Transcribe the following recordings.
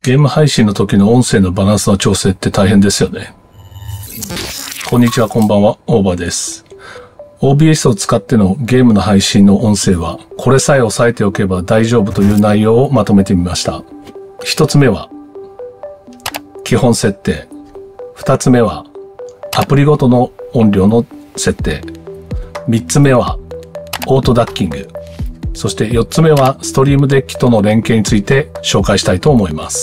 ゲーム配信の時の音声のバランスの調整って大変ですよね。こんにちは、こんばんは、オーバーです。OBS を使ってのゲームの配信の音声は、これさえ押さえておけば大丈夫という内容をまとめてみました。一つ目は、基本設定。二つ目は、アプリごとの音量の設定。三つ目は、オートダッキング。そして4つ目はストリームデッキとの連携について紹介したいと思います。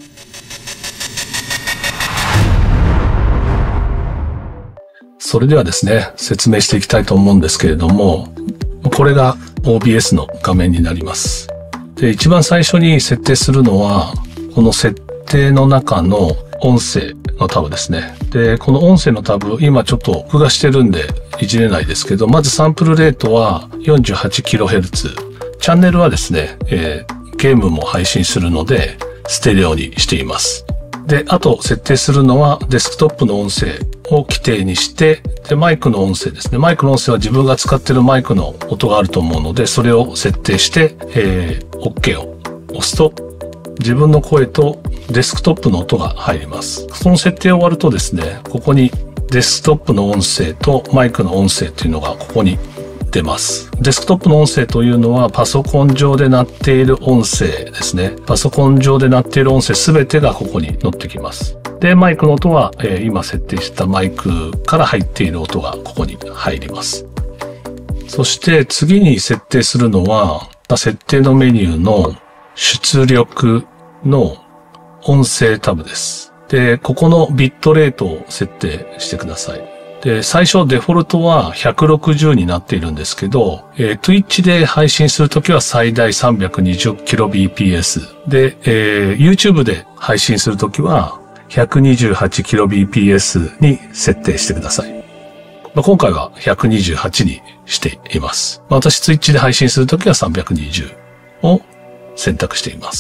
それではですね、説明していきたいと思うんですけれども、これが OBS の画面になります。で、一番最初に設定するのは、この設定の中の音声のタブですね。で、この音声のタブ、今ちょっと録画してるんでいじれないですけど、まずサンプルレートは 48kHz。チャンネルはですね、ゲームも配信するので、ステレオにしています。で、あと設定するのはデスクトップの音声を規定にして、で、マイクの音声ですね。マイクの音声は自分が使っているマイクの音があると思うので、それを設定して、OK を押すと、自分の声とデスクトップの音が入ります。その設定終わるとですね、ここにデスクトップの音声とマイクの音声っていうのがここに出ます。デスクトップの音声というのはパソコン上で鳴っている音声ですね。パソコン上で鳴っている音声すべてがここに載ってきます。で、マイクの音は、今設定したマイクから入っている音がここに入ります。そして次に設定するのは、設定のメニューの出力の音声タブです。で、ここのビットレートを設定してください。で、最初デフォルトは160になっているんですけど、Twitch で配信するときは最大 320kbps で、YouTube で配信するときは 128kbps に設定してください。今回は128にしています。私 Twitch で配信するときは320を選択しています。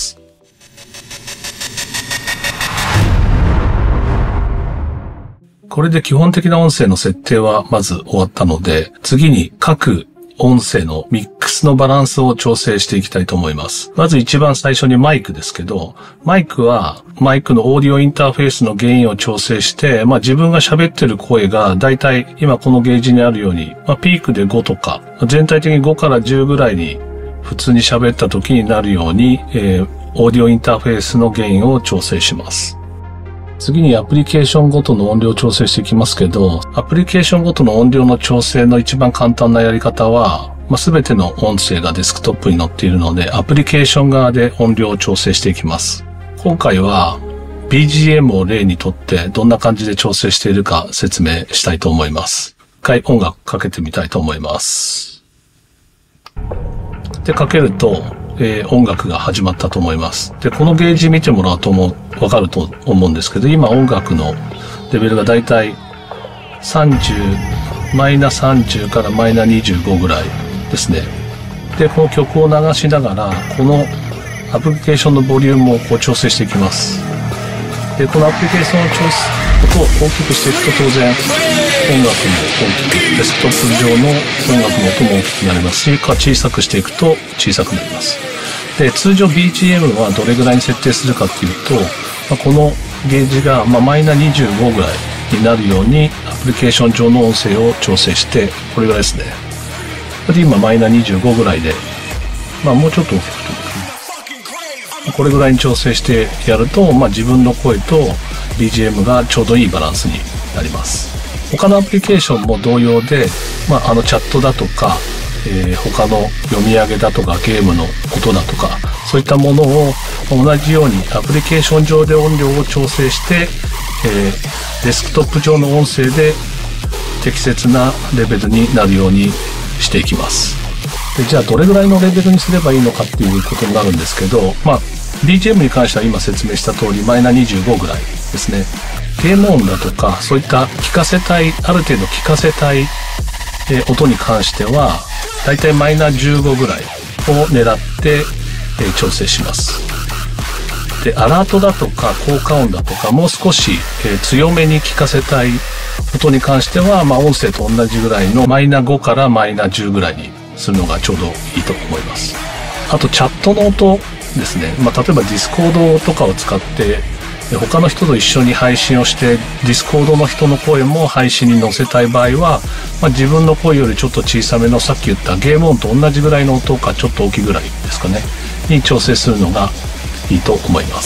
これで基本的な音声の設定はまず終わったので、次に各音声のミックスのバランスを調整していきたいと思います。まず一番最初にマイクですけど、マイクはマイクのオーディオインターフェースのゲインを調整して、自分が喋ってる声がだいたい今このゲージにあるように、ピークで5とか、全体的に5から10ぐらいに普通に喋った時になるように、オーディオインターフェースのゲインを調整します。次にアプリケーションごとの音量を調整していきますけど、アプリケーションごとの音量の調整の一番簡単なやり方は、すべての音声がデスクトップに載っているので、アプリケーション側で音量を調整していきます。今回は BGM を例にとってどんな感じで調整しているか説明したいと思います。一回音楽かけてみたいと思います。で、かけると、音楽が始まったと思います。で、このゲージ見てもらうとわかると思うんですけど、今音楽のレベルがだいたいマイナ30からマイナ25ぐらいですね。で、この曲を流しながら、このアプリケーションのボリュームを調整していきます。で、このアプリケーションの音を大きくしていくと当然、音楽も大きく、デスクトップ上の音楽の音も大きくなりますし、小さくしていくと小さくなります。で、通常 BGM はどれぐらいに設定するかっていうと、このゲージがマイナ25ぐらいになるようにアプリケーション上の音声を調整して、これぐらいですね。これで今マイナ25ぐらいで、もうちょっと大きくてもこれぐらいに調整してやると、自分の声と BGM がちょうどいいバランスになります。他のアプリケーションも同様で、チャットだとか、他の読み上げだとかゲームの音だとか、そういったものを同じようにアプリケーション上で音量を調整して、デスクトップ上の音声で適切なレベルになるようにしていきます。で、じゃあどれぐらいのレベルにすればいいのかっていうことになるんですけど、BGM に関しては今説明した通りマイナ25ぐらいですね。ゲーム音だとか、そういったある程度聞かせたい、音に関しては、だいたいマイナ15ぐらいを狙って、調整します。で、アラートだとか効果音だとかもう少し、強めに聞かせたい音に関しては、音声と同じぐらいのマイナ5からマイナ10ぐらいにするのがちょうどいいと思います。 あとチャットの音ですね。例えばディスコードとかを使って、他の人と一緒に配信をして、ディスコードの人の声も配信に載せたい場合は、自分の声よりちょっと小さめのさっき言ったゲーム音と同じぐらいの音かちょっと大きいぐらいですかね。に調整するのがいいと思います。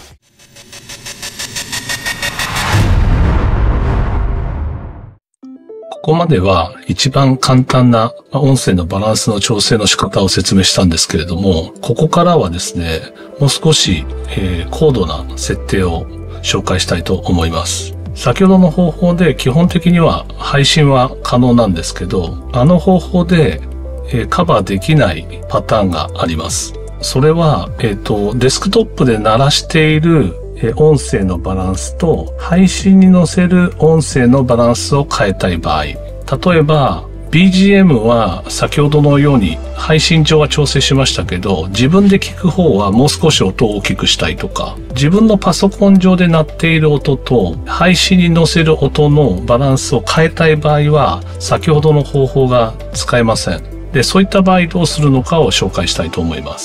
ここまでは一番簡単な音声のバランスの調整の仕方を説明したんですけれども、ここからはですね、もう少し、高度な設定を紹介したいと思います。先ほどの方法で基本的には配信は可能なんですけど、あの方法で、カバーできないパターンがあります。それは、デスクトップで鳴らしている音声のバランスと配信に載せる音声のバランスを変えたい場合、例えば BGM は先ほどのように配信上は調整しましたけど、自分で聞く方はもう少し音を大きくしたいとか、自分のパソコン上で鳴っている音と配信に載せる音のバランスを変えたい場合は先ほどの方法が使えません。で、そういった場合どうするのかを紹介したいと思います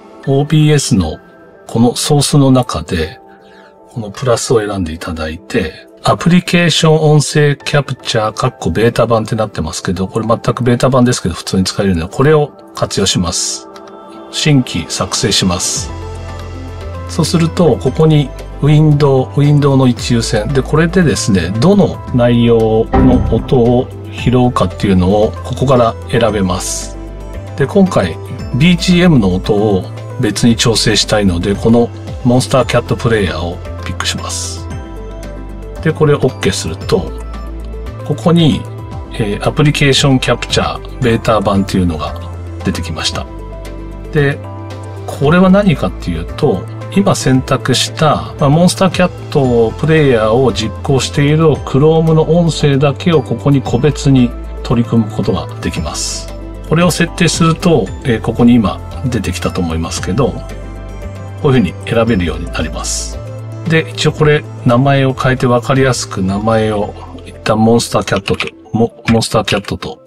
。OBS のこのソースの中でこのプラスを選んでいただいて、アプリケーション音声キャプチャーベータ版ってなってますけど、これ全くベータ版ですけど普通に使えるので、これを活用します。新規作成します。そうすると、ここにウィンドウの一優先。で、これでですね、どの内容の音を拾うかっていうのをここから選べます。で、今回 BGM の音を別に調整したいので、このモンスターキャットプレイヤーをピックします。で、これを OK すると、ここに、アプリケーションキャプチャーベータ版っていうのが出てきました。で、これは何かっていうと、今選択した、モンスターキャットプレイヤーを実行している Chrome の音声だけをここに個別に取り組むことができます。これを設定すると、ここに今出てきたと思いますけど、こういうふうに選べるようになります。で、一応これ、名前を変えて分かりやすく名前を一旦モンスターキャットと、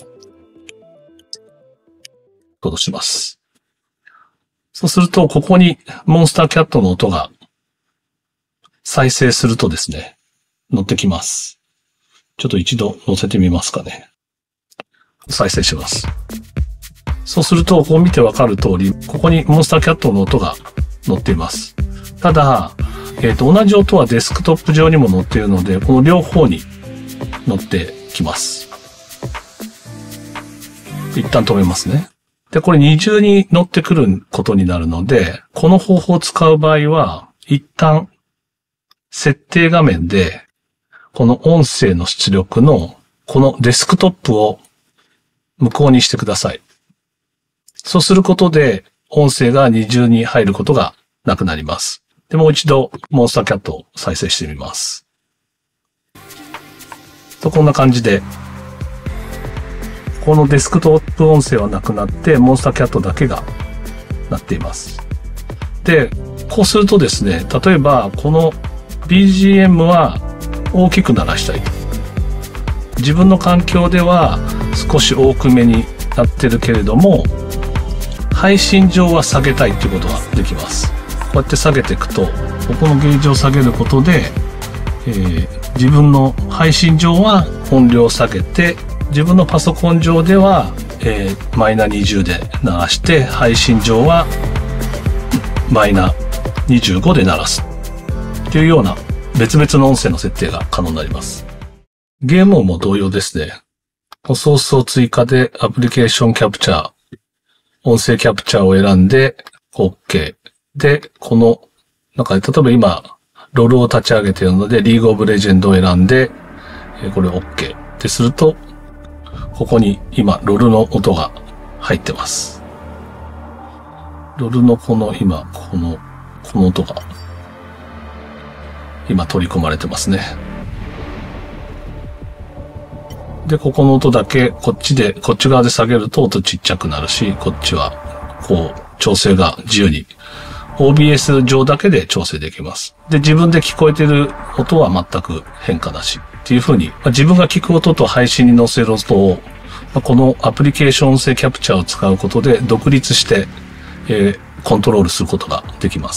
戻します。そうすると、ここにモンスターキャットの音が再生するとですね、乗ってきます。ちょっと一度乗せてみますかね。再生します。そうすると、こう見て分かる通り、ここにモンスターキャットの音が載っています。ただ、同じ音はデスクトップ上にも載っているので、この両方に載ってきます。一旦止めますね。で、これ二重に載ってくることになるので、この方法を使う場合は、一旦設定画面で、この音声の出力のこのデスクトップを無効にしてください。そうすることで、音声が二重に入ることがなくなります。で、もう一度、モンスターキャットを再生してみます。と、こんな感じで、このデスクトップ音声はなくなって、モンスターキャットだけがなっています。で、こうするとですね、例えば、この BGM は大きく鳴らしたいと。自分の環境では少し大きめになってるけれども、配信上は下げたいということができます。こうやって下げていくと、ここのゲージを下げることで、自分の配信上は音量を下げて、自分のパソコン上では、マイナ20で鳴らして、配信上はマイナ25で鳴らすっていうような別々の音声の設定が可能になります。ゲーム音も同様ですね。ソースを追加でアプリケーションキャプチャー、音声キャプチャーを選んで OK。で、この中で、例えば今、ロールを立ち上げているので、リーグオブレジェンドを選んで、これ OK ってすると、ここに今、ロールの音が入ってます。ロールのこの今、この音が、今取り込まれてますね。で、ここの音だけ、こっち側で下げると音ちっちゃくなるし、こっちは、こう、調整が自由に、OBS 上だけで調整できます。で、自分で聞こえてる音は全く変化なし。っていう風に、自分が聞く音と配信に載せる音を、このアプリケーション音声キャプチャーを使うことで独立して、 コントロールすることができます。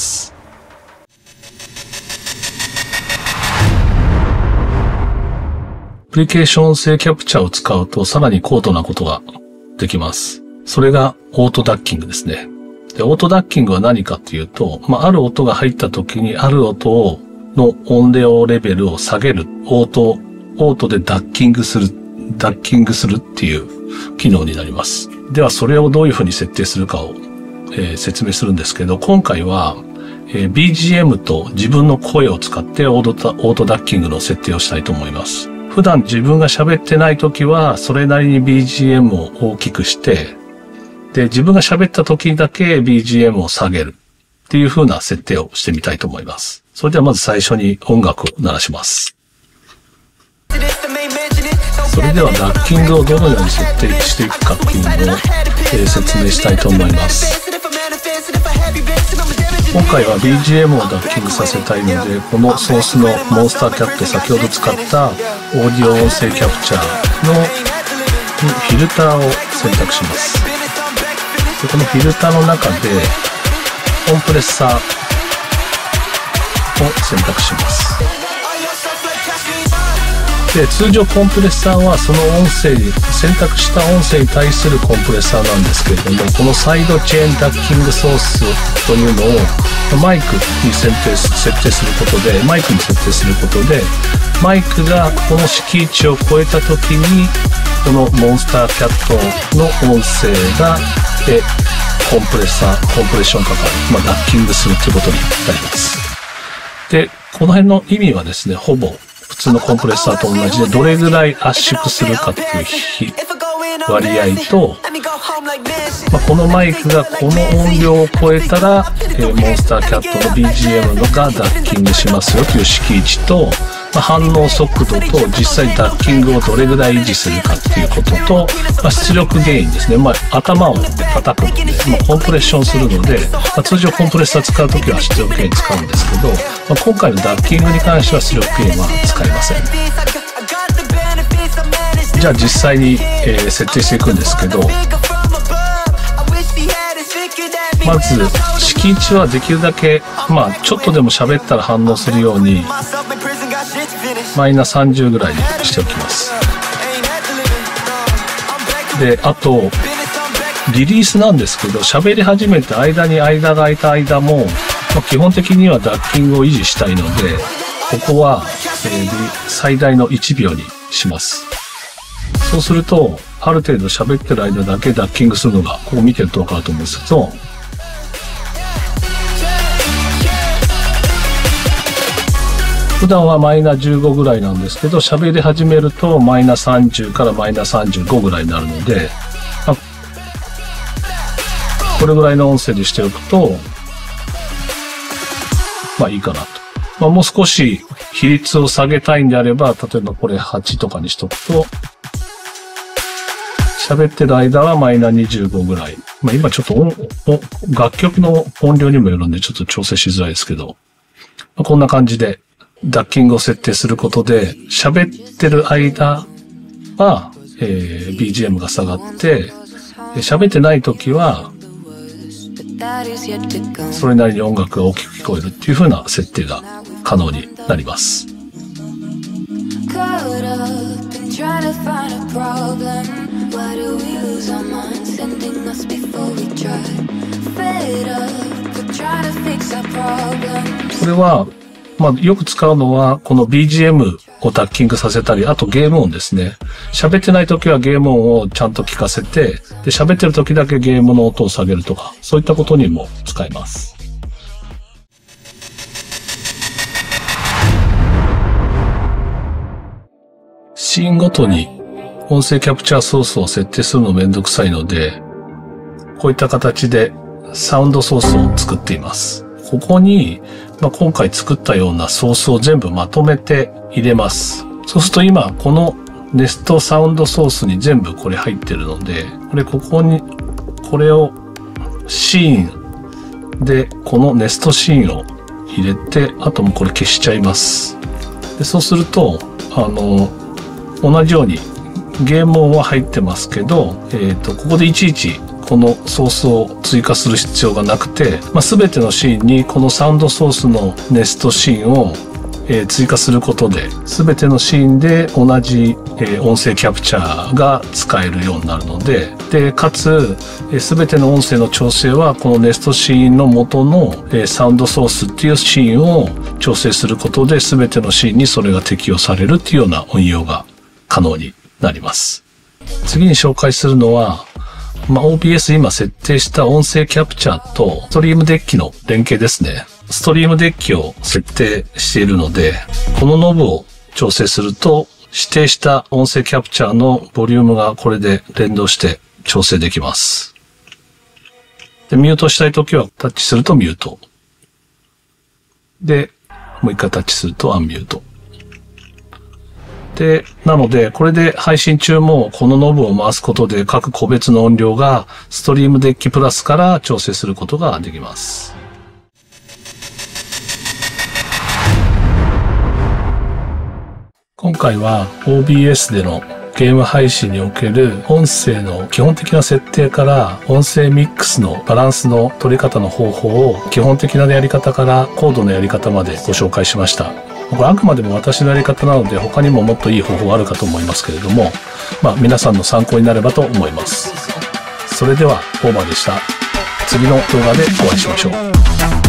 アプリケーション性キャプチャーを使うとさらに高度なことができます。それがオートダッキングですね。で、オートダッキングは何かっていうと、ある音が入った時にある音の音量レベルを下げる、オートでダッキングするっていう機能になります。では、それをどういうふうに設定するかを、説明するんですけど、今回は、BGM と自分の声を使ってオートダッキングの設定をしたいと思います。普段自分が喋ってない時は、それなりに BGM を大きくして、で、自分が喋った時だけ BGM を下げるっていう風な設定をしてみたいと思います。それではまず最初に音楽を鳴らします。それではダッキングをどのように設定していくかっていうのを、説明したいと思います。今回は BGM をダッキングさせたいので、このソースのモンスターキャット、先ほど使ったオーディオ音声キャプチャーのフィルターを選択します。でこのフィルターの中でコンプレッサーを選択します。で、通常コンプレッサーはその音声に、選択した音声に対するコンプレッサーなんですけれども、このサイドチェーンダッキングソースというのをマイクに設定することで、マイクがこの敷地を超えた時に、このモンスターキャットの音声が、コンプレッションかかる、ダッキングするということになります。で、この辺の意味はですね、ほぼ普通のコンプレッサーと同じで、どれぐらい圧縮するかっていう割合と、このマイクがこの音量を超えたら、モンスターキャットの BGM がダッキングしますよという敷地と、反応速度と実際ダッキングをどれぐらい維持するかっていうことと、出力ゲインですね。頭を叩くので、コンプレッションするので、通常コンプレッサー使うときは出力ゲイン使うんですけど、今回のダッキングに関しては出力ゲインは使いません。じゃあ実際に、設定していくんですけど、まず敷地はできるだけちょっとでも喋ったら反応するようにマイナス30ぐらいにしておきます。で、あとリリースなんですけど、喋り始めて間が空いた間も、基本的にはダッキングを維持したいので、ここは、最大の1秒にします。そうすると、ある程度喋ってる間だけダッキングするのが、ここ見てると分かると思うんですけど、普段はマイナ15ぐらいなんですけど、喋り始めるとマイナ30からマイナ35ぐらいになるので、これぐらいの音声にしておくと、いいかなと。もう少し比率を下げたいんであれば、例えばこれ8とかにしとくと、喋ってる間はマイナ25ぐらい。今ちょっと楽曲の音量にもよるんでちょっと調整しづらいですけど、こんな感じでダッキングを設定することで、喋ってる間は、BGM が下がって、喋ってない時は、それなりに音楽が大きく聞こえるっていう風な設定が可能になります。これは、よく使うのは、この BGM をダッキングさせたり、あとゲーム音ですね。喋ってない時はゲーム音をちゃんと聞かせて、で、喋ってる時だけゲームの音を下げるとか、そういったことにも使えます。シーンごとに音声キャプチャーソースを設定するのめんどくさいので、こういった形でサウンドソースを作っています。ここに、今回作ったようなソースを全部まとめて入れます。そうすると今、このネストサウンドソースに全部これ入ってるので、ここに、これをシーンで、このネストシーンを入れて、あともこれ消しちゃいます。でそうすると、同じようにゲーム音は入ってますけど、ここでいちいちこのソースを追加する必要がなくて、全てのシーンにこのサウンドソースのネストシーンを追加することで、全てのシーンで同じ音声キャプチャーが使えるようになるので、かつ全ての音声の調整はこのネストシーンの元のサウンドソースっていうシーンを調整することで、全てのシーンにそれが適用されるっていうような運用が可能になります。次に紹介するのは、OBS 今設定した音声キャプチャーとストリームデッキの連携ですね。ストリームデッキを設定しているので、このノブを調整すると指定した音声キャプチャーのボリュームがこれで連動して調整できます。で、ミュートしたいときはタッチするとミュート。で、もう一回タッチするとアンミュート。で、なので、これで配信中もこのノブを回すことで各個別の音量がストリームデッキプラスから調整することができます。今回は OBS でのゲーム配信における音声の基本的な設定から音声ミックスのバランスの取り方の方法を基本的なやり方から高度のやり方までご紹介しました。これあくまでも私のやり方なので他にももっといい方法あるかと思いますけれども、皆さんの参考になればと思います。それではオーバーでした。次の動画でお会いしましょう。